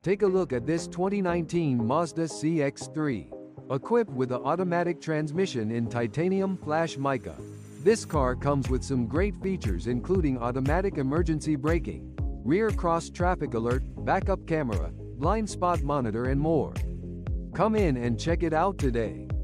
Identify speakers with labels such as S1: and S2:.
S1: Take a look at this 2019 Mazda CX-3. Equipped with an automatic transmission in titanium flash mica. This car comes with some great features including automatic emergency braking, rear cross traffic alert, backup camera, blind spot monitor and more. Come in and check it out today.